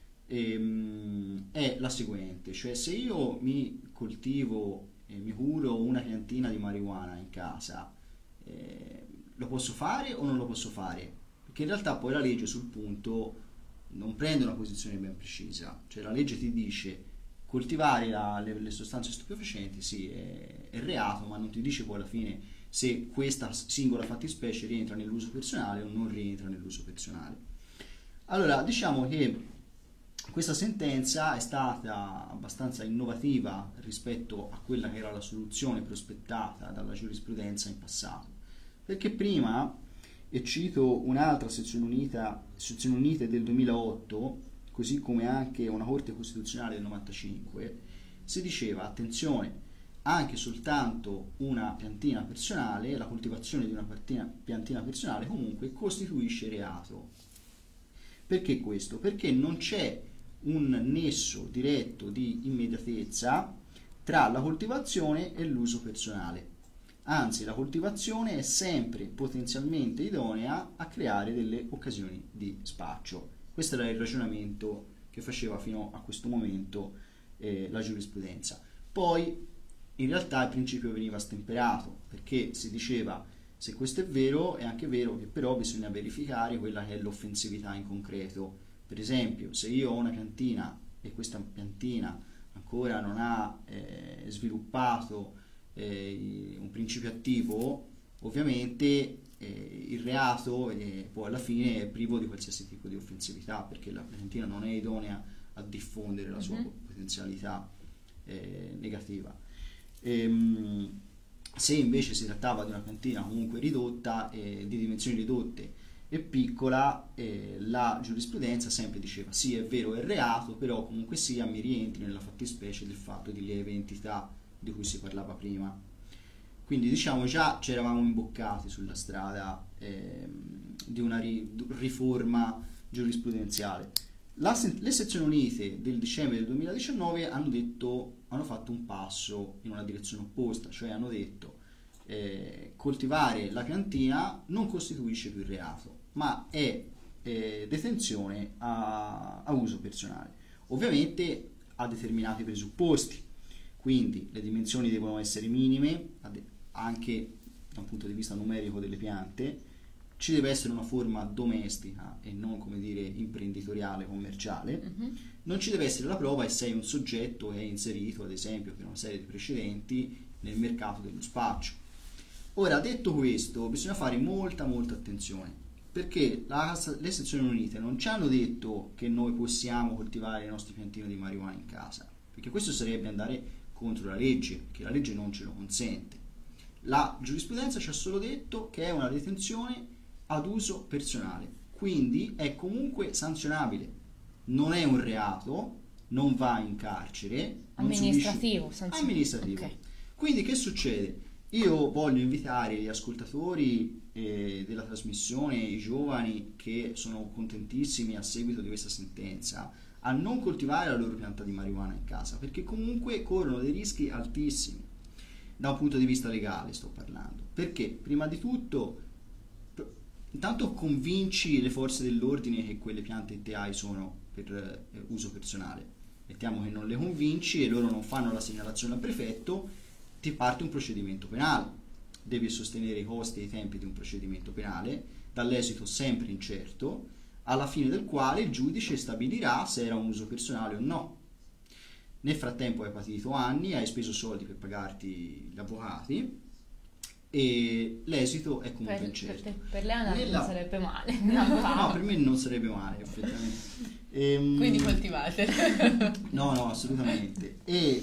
è la seguente: cioè, se io mi coltivo e mi curo una piantina di marijuana in casa, lo posso fare o non lo posso fare? Perché in realtà poi la legge sul punto non prende una posizione ben precisa, cioè la legge ti dice: coltivare le sostanze stupefacenti sì, è reato, ma non ti dice poi alla fine se questa singola fattispecie rientra nell'uso personale o non rientra nell'uso personale. Allora, diciamo che questa sentenza è stata abbastanza innovativa rispetto a quella che era la soluzione prospettata dalla giurisprudenza in passato, perché prima, e cito un'altra sezione unite del 2008, così come anche una Corte Costituzionale del 95, si diceva: attenzione, anche soltanto una piantina personale, la coltivazione di una piantina personale comunque costituisce reato. Perché questo? Perché non c'è un nesso diretto di immediatezza tra la coltivazione e l'uso personale. Anzi, la coltivazione è sempre potenzialmente idonea a creare delle occasioni di spaccio. Questo era il ragionamento che faceva fino a questo momento la giurisprudenza. Poi in realtà il principio veniva stemperato, perché si diceva: se questo è vero, è anche vero che però bisogna verificare quella che è l'offensività in concreto. Per esempio, se io ho una piantina e questa piantina ancora non ha sviluppato un principio attivo, ovviamente il reato poi alla fine è privo di qualsiasi tipo di offensività, perché la piantina non è idonea a diffondere la sua potenzialità negativa. Se invece si trattava di una piantina comunque ridotta, di dimensioni ridotte e piccola, la giurisprudenza sempre diceva: sì, è vero, è reato, però comunque sia mi rientri nella fattispecie del fatto di lieve entità di cui si parlava prima. Quindi diciamo già ci eravamo imboccati sulla strada di una riforma giurisprudenziale. Le sezioni unite del dicembre del 2019 hanno fatto un passo in una direzione opposta, cioè hanno detto coltivare la piantina non costituisce più reato, ma è detenzione a uso personale. Ovviamente ha determinati presupposti, quindi le dimensioni devono essere minime, anche da un punto di vista numerico delle piante, ci deve essere una forma domestica e non, come dire, imprenditoriale, commerciale, non ci deve essere la prova e sei un soggetto che è inserito, ad esempio, per una serie di precedenti nel mercato dello spaccio. Ora, detto questo, bisogna fare molta attenzione, perché le sezioni unite non ci hanno detto che noi possiamo coltivare le nostre piantine di marijuana in casa, perché questo sarebbe andare contro la legge, perché la legge non ce lo consente. La giurisprudenza ci ha solo detto che è una detenzione ad uso personale, quindi è comunque sanzionabile, non è un reato, non va in carcere, amministrativo. Okay. Quindi che succede? Io voglio invitare gli ascoltatori della trasmissione, i giovani che sono contentissimi a seguito di questa sentenza, a non coltivare la loro pianta di marijuana in casa, perché comunque corrono dei rischi altissimi da un punto di vista legale, sto parlando. Perché prima di tutto, intanto convinci le forze dell'ordine che quelle piante che te hai sono per uso personale. Mettiamo che non le convinci e loro non fanno la segnalazione al prefetto, ti parte un procedimento penale. Devi sostenere i costi e i tempi di un procedimento penale, dall'esito sempre incerto, alla fine del quale il giudice stabilirà se era un uso personale o no. Nel frattempo hai patito anni, hai speso soldi per pagarti gli avvocati e l'esito è comunque incerto. Per lei non sarebbe male. No, per me non sarebbe male, effettivamente. Quindi coltivate. No, assolutamente.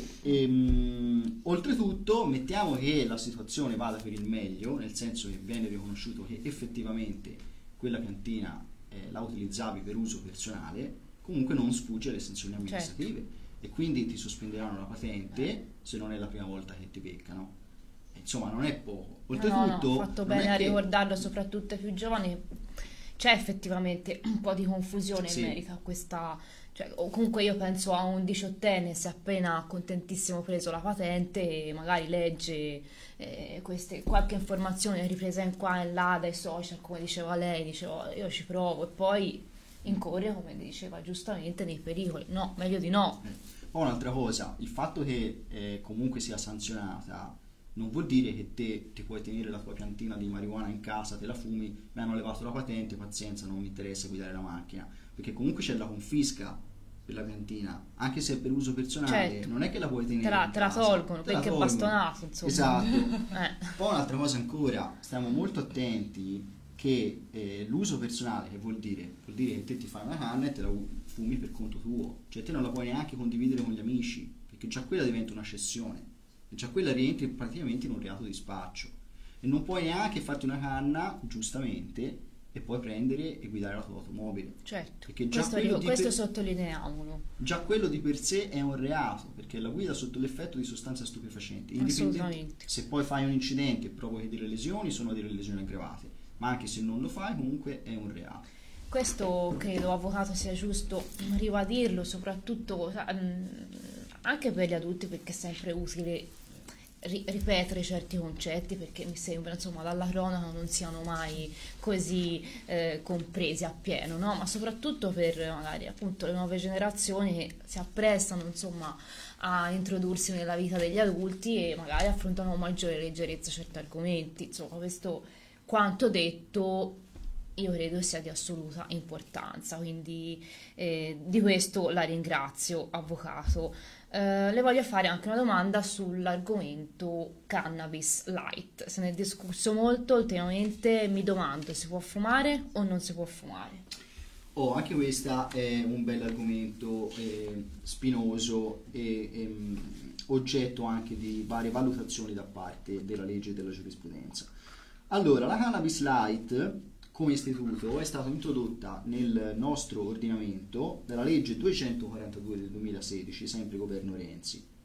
Oltretutto, mettiamo che la situazione vada per il meglio, nel senso che viene riconosciuto che effettivamente quella piantina la utilizzavi per uso personale, comunque non sfugge alle sanzioni amministrative. Certo. E quindi ti sospenderanno la patente se non è la prima volta che ti beccano. Insomma, non è poco. Oltretutto, ho fatto bene a ricordarlo, soprattutto ai più giovani. C'è effettivamente un po' di confusione in merito a questa, cioè, o comunque io penso a un 18enne se appena contentissimo preso la patente e magari legge qualche informazione ripresa in qua e là dai social, come diceva lei, diceva io ci provo e poi incorre, come diceva giustamente, nei pericoli. No, meglio di no. Poi un'altra cosa, il fatto che comunque sia sanzionata non vuol dire che te ti puoi tenere la tua piantina di marijuana in casa, te la fumi, mi hanno levato la patente, pazienza, non mi interessa guidare la macchina, perché comunque c'è la confisca per la piantina, anche se è per uso personale. Certo. Non è che la puoi tenere te la tolgono, perché è bastonato, insomma. Esatto. Poi un'altra cosa ancora, stiamo molto attenti che l'uso personale, che vuol dire che te ti fai una canna e te la fumi per conto tuo, cioè te non la puoi neanche condividere con gli amici, perché già quella diventa una cessione. Già quella rientri praticamente in un reato di spaccio e non puoi neanche farti una canna, giustamente, e poi prendere e guidare la tua automobile. Certo, perché già questo sottolineiamolo. Già quello di per sé è un reato, perché è la guida sotto l'effetto di sostanze stupefacenti. Assolutamente. Se poi fai un incidente e provochi delle lesioni, sono delle lesioni aggravate, ma anche se non lo fai comunque è un reato. Questo credo, avvocato, sia giusto ribadirlo, soprattutto anche per gli adulti, perché è sempre utile ripetere certi concetti, perché mi sembra, insomma, dalla cronaca non siano mai così compresi appieno, no? Ma soprattutto per magari appunto le nuove generazioni che si apprestano, insomma, a introdursi nella vita degli adulti e magari affrontano con maggiore leggerezza certi argomenti. Insomma, questo quanto detto io credo sia di assoluta importanza, quindi di questo la ringrazio, avvocato. Le voglio fare anche una domanda sull'argomento cannabis light. Se ne è discusso molto ultimamente, mi domando, si può fumare o non si può fumare? Anche questo è un bel argomento spinoso e oggetto anche di varie valutazioni da parte della legge e della giurisprudenza. Allora, la cannabis light come istituto è stata introdotta nel nostro ordinamento dalla legge 242 del 2016, sempre governo Renzi.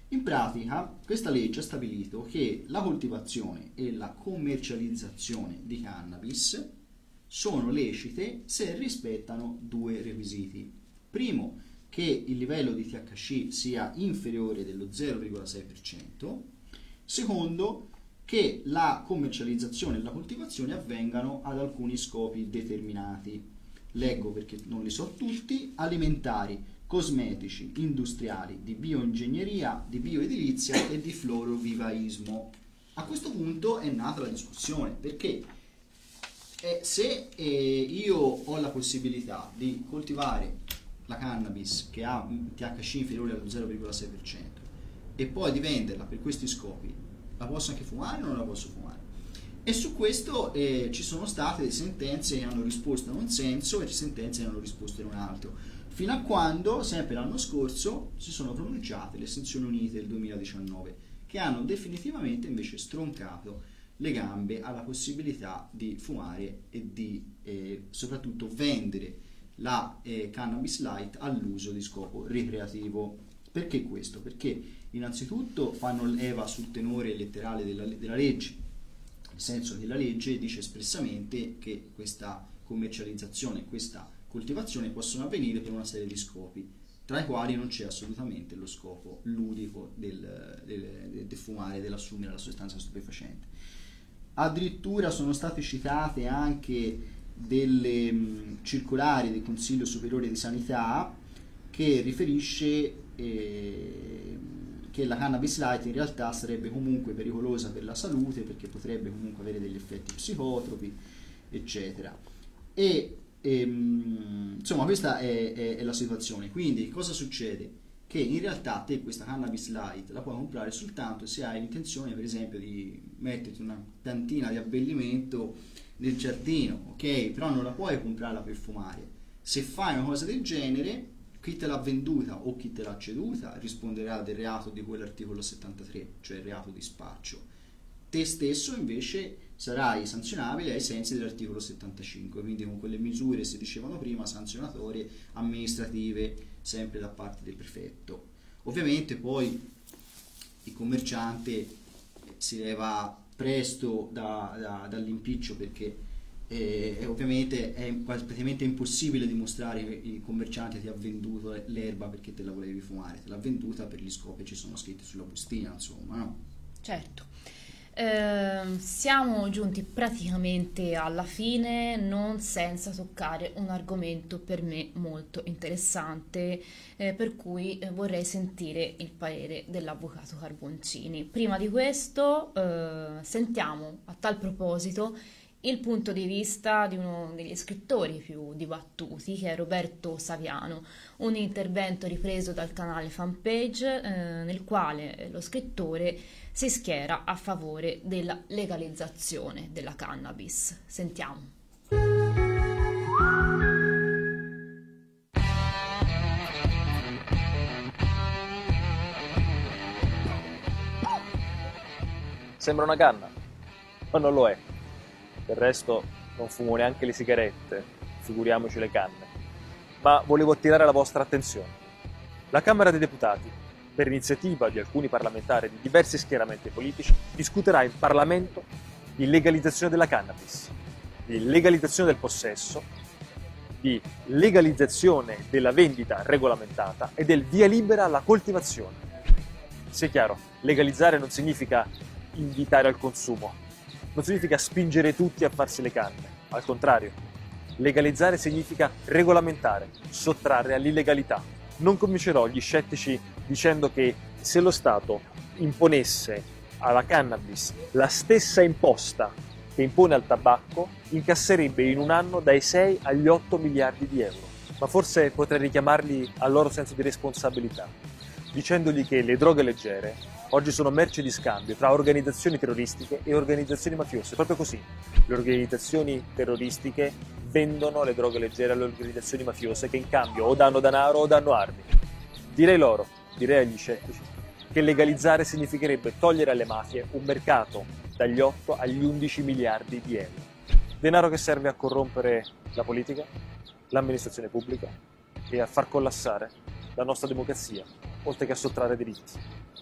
In pratica questa legge ha stabilito che la coltivazione e la commercializzazione di cannabis sono lecite se rispettano due requisiti. Primo, che il livello di THC sia inferiore dello 0,6%. Secondo, che la commercializzazione e la coltivazione avvengano ad alcuni scopi determinati. Leggo perché non li so tutti: alimentari, cosmetici, industriali, di bioingegneria, di bioedilizia e di florovivaismo. A questo punto è nata la discussione, perché se io ho la possibilità di coltivare la cannabis che ha un THC inferiore allo 0,6% e poi di venderla per questi scopi, la posso anche fumare o non la posso fumare? E su questo ci sono state sentenze che hanno risposto in un senso e sentenze che hanno risposto in un altro, fino a quando, sempre l'anno scorso, si sono pronunciate le Nazioni Unite del 2019, che hanno definitivamente invece stroncato le gambe alla possibilità di fumare e di soprattutto vendere la cannabis light all'uso di scopo ricreativo. Perché questo? Perché innanzitutto fanno leva sul tenore letterale della legge, nel senso che la legge dice espressamente che questa commercializzazione e questa coltivazione possono avvenire per una serie di scopi, tra i quali non c'è assolutamente lo scopo ludico del fumare, dell'assumere la sostanza stupefacente. Addirittura sono state citate anche delle circolari del Consiglio Superiore di Sanità che riferisce che la cannabis light in realtà sarebbe comunque pericolosa per la salute, perché potrebbe comunque avere degli effetti psicotropi, eccetera. Insomma, questa è la situazione. Quindi cosa succede? Che in realtà te questa cannabis light la puoi comprare soltanto se hai l'intenzione, per esempio, di metterti una piantina di abbellimento nel giardino, ok? Però non la puoi comprarla per fumare. Se fai una cosa del genere, chi te l'ha venduta o chi te l'ha ceduta risponderà del reato di quell'articolo 73, cioè il reato di spaccio. Te stesso invece sarai sanzionabile ai sensi dell'articolo 75, quindi con quelle misure, si dicevano prima, sanzionatorie amministrative, sempre da parte del prefetto. Ovviamente poi il commerciante si leva presto dall'impiccio, perché ovviamente è praticamente impossibile dimostrare che il commerciante ti ha venduto l'erba perché te la volevi fumare, te l'ha venduta per gli scopi che ci sono scritti sulla bustina, insomma, no? Certo. Siamo giunti praticamente alla fine, non senza toccare un argomento per me molto interessante, per cui vorrei sentire il parere dell'avvocato Carboncini. Prima di questo sentiamo a tal proposito il punto di vista di uno degli scrittori più dibattuti, che è Roberto Saviano, un intervento ripreso dal canale Fanpage nel quale lo scrittore si schiera a favore della legalizzazione della cannabis. Sentiamo. Sembra una canna, ma non lo è. Del resto non fumo neanche le sigarette, figuriamoci le canne. Ma volevo attirare la vostra attenzione. La Camera dei Deputati, per iniziativa di alcuni parlamentari di diversi schieramenti politici, discuterà in Parlamento di legalizzazione della cannabis, di legalizzazione del possesso, di legalizzazione della vendita regolamentata e del via libera alla coltivazione. Sia chiaro, legalizzare non significa invitare al consumo, non significa spingere tutti a farsi le canne, al contrario. Legalizzare significa regolamentare, sottrarre all'illegalità. Non convincerò gli scettici dicendo che se lo Stato imponesse alla cannabis la stessa imposta che impone al tabacco, incasserebbe in un anno dai 6 agli 8 miliardi di euro. Ma forse potrei richiamarli al loro senso di responsabilità, dicendogli che le droghe leggere oggi sono merce di scambio tra organizzazioni terroristiche e organizzazioni mafiose. Proprio così, le organizzazioni terroristiche vendono le droghe leggere alle organizzazioni mafiose, che in cambio o danno denaro o danno armi. Direi agli scettici, che legalizzare significherebbe togliere alle mafie un mercato dagli 8 agli 11 miliardi di euro. Denaro che serve a corrompere la politica, l'amministrazione pubblica e a far collassare la nostra democrazia, oltre che a sottrarre diritti.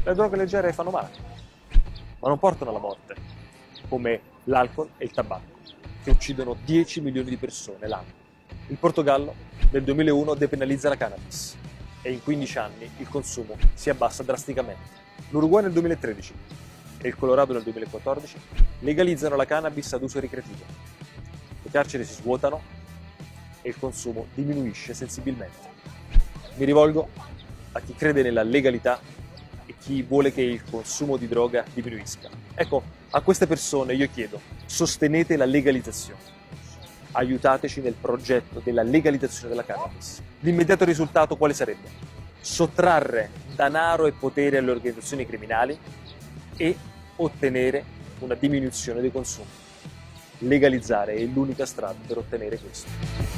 Le droghe leggere fanno male, ma non portano alla morte, come l'alcol e il tabacco, che uccidono 10 milioni di persone l'anno. Il Portogallo nel 2001 depenalizza la cannabis e in 15 anni il consumo si abbassa drasticamente. L'Uruguay nel 2013 e il Colorado nel 2014 legalizzano la cannabis ad uso ricreativo. Le carceri si svuotano e il consumo diminuisce sensibilmente. Mi rivolgo a chi crede nella legalità e chi vuole che il consumo di droga diminuisca. Ecco, a queste persone io chiedo: sostenete la legalizzazione. Aiutateci nel progetto della legalizzazione della cannabis. L'immediato risultato quale sarebbe? Sottrarre denaro e potere alle organizzazioni criminali e ottenere una diminuzione dei consumi. Legalizzare è l'unica strada per ottenere questo.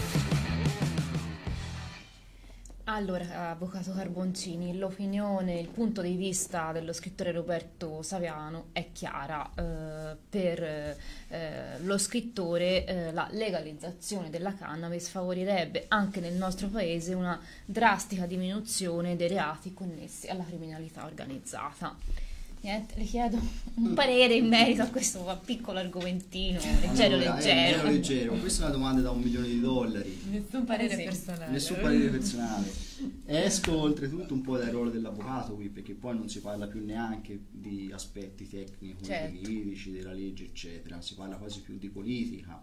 Allora, avvocato Carboncini, l'opinione, il punto di vista dello scrittore Roberto Saviano è chiara. Per lo scrittore la legalizzazione della cannabis favorirebbe anche nel nostro paese una drastica diminuzione dei reati connessi alla criminalità organizzata. Niente, le chiedo un parere in merito a questo piccolo argomentino, leggero. Questa è una domanda da $1 milione. Nessun parere personale. Nessun parere personale. Esco oltretutto un po' dal ruolo dell'avvocato qui, perché poi non si parla più neanche di aspetti tecnici, giuridici, della legge, eccetera. Si parla quasi più di politica.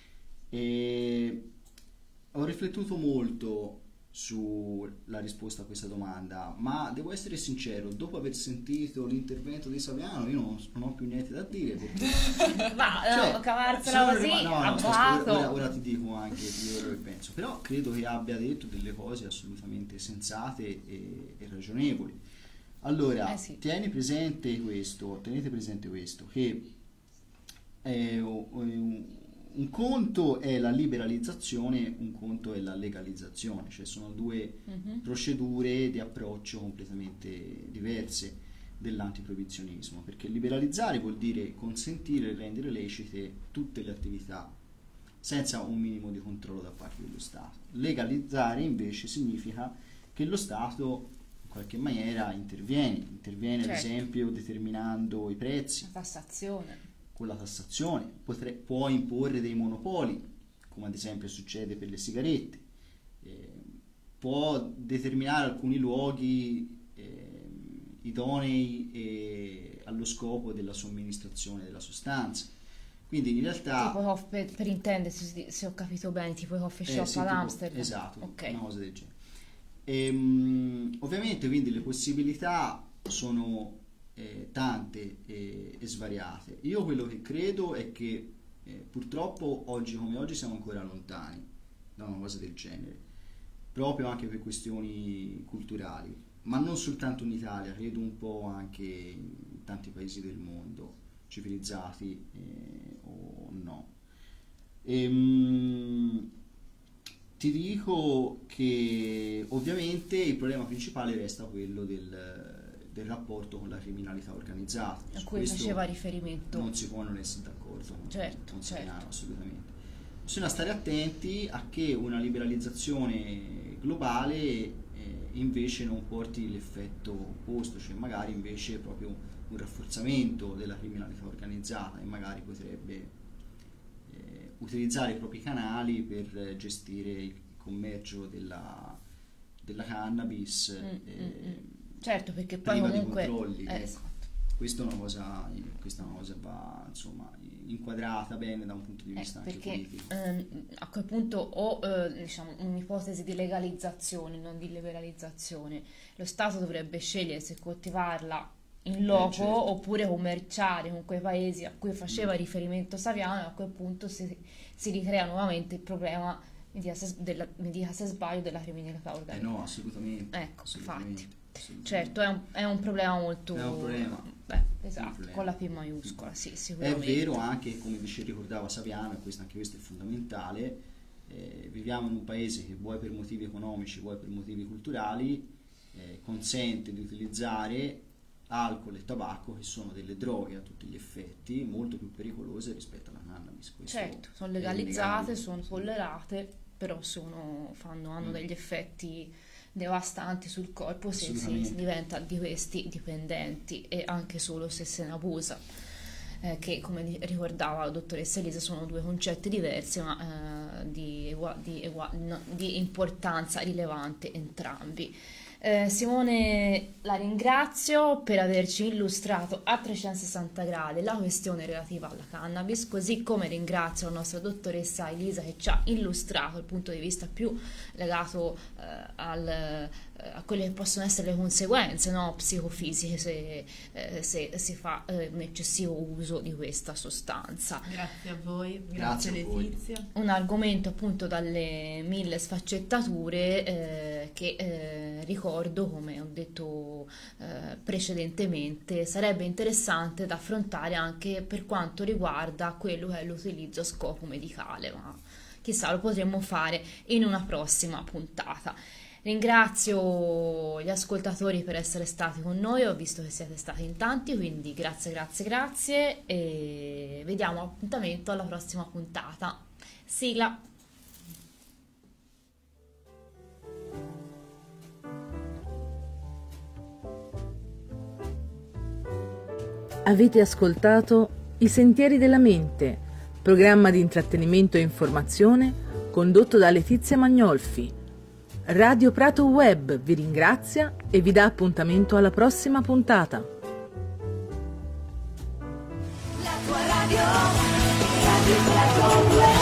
E ho riflettuto molto sulla risposta a questa domanda, ma devo essere sincero, dopo aver sentito l'intervento di Saviano io non ho più niente da dire, perché cavarsela così, avvocato. Ora ti dico anche io quello che penso, però credo che abbia detto delle cose assolutamente sensate e ragionevoli. Allora, tenete presente questo, che un conto è la liberalizzazione, un conto è la legalizzazione, cioè sono due procedure di approccio completamente diverse dell'antiproibizionismo, perché liberalizzare vuol dire consentire e rendere lecite tutte le attività senza un minimo di controllo da parte dello Stato. Legalizzare invece significa che lo Stato in qualche maniera interviene ad esempio determinando i prezzi, la tassazione. Con la tassazione può imporre dei monopoli, come ad esempio succede per le sigarette, può determinare alcuni luoghi idonei allo scopo della somministrazione della sostanza. Quindi in realtà, tipo per intendersi, se ho capito bene, tipo i coffee shop ad Amsterdam. Esatto, una cosa del genere. Ovviamente quindi le possibilità sono tante e svariate. Io quello che credo è che purtroppo oggi come oggi siamo ancora lontani da una cosa del genere, proprio anche per questioni culturali, ma non soltanto in Italia, credo un po' anche in tanti paesi del mondo, civilizzati o no. Ti dico che ovviamente il problema principale resta quello del rapporto con la criminalità organizzata, a cui faceva riferimento. Non si può non essere d'accordo, certo. Assolutamente. Bisogna stare attenti a che una liberalizzazione globale invece non porti l'effetto opposto, cioè magari invece proprio un rafforzamento della criminalità organizzata, e magari potrebbe utilizzare i propri canali per gestire il commercio della cannabis. Certo, perché poi comunque controlli, questa è una cosa va insomma inquadrata bene da un punto di vista anche politico. A quel punto o diciamo un'ipotesi di legalizzazione, non di liberalizzazione, lo Stato dovrebbe scegliere se coltivarla in loco oppure commerciare con quei paesi a cui faceva riferimento Saviano, e a quel punto si ricrea nuovamente il problema, mi dica se sbaglio, della criminalità organizzata. No, assolutamente. Ecco, infatti. Certo, è un problema molto... È un problema. Esatto, con la P maiuscola, sì, sicuramente. È vero anche, come ricordava Saviano, e anche questo è fondamentale, viviamo in un paese che vuoi per motivi economici, vuoi per motivi culturali, consente di utilizzare alcol e tabacco, che sono delle droghe a tutti gli effetti, molto più pericolose rispetto alla cannabis. Certo, sono legalizzate, sono tollerate, però hanno degli effetti devastanti sul corpo se si diventa di questi dipendenti, e anche solo se se ne abusa, che come ricordava la dottoressa Elisa sono due concetti diversi ma di importanza rilevante entrambi. Simone, la ringrazio per averci illustrato a 360 gradi la questione relativa alla cannabis, così come ringrazio la nostra dottoressa Elisa che ci ha illustrato il punto di vista più legato a quelle che possono essere le conseguenze, no, psicofisiche se si fa un eccessivo uso di questa sostanza. Grazie a voi, grazie Letizia. Un argomento appunto dalle 1000 sfaccettature che ricordo, come ho detto precedentemente, sarebbe interessante da affrontare anche per quanto riguarda quello che è l'utilizzo a scopo medicale, ma chissà, lo potremmo fare in una prossima puntata. Ringrazio gli ascoltatori per essere stati con noi, ho visto che siete stati in tanti, quindi grazie e vediamo appuntamento alla prossima puntata. Sigla. Avete ascoltato I Sentieri della Mente, programma di intrattenimento e informazione condotto da Letizia Magnolfi. Radio Prato Web vi ringrazia e vi dà appuntamento alla prossima puntata. La tua radio, Radio Prato Web.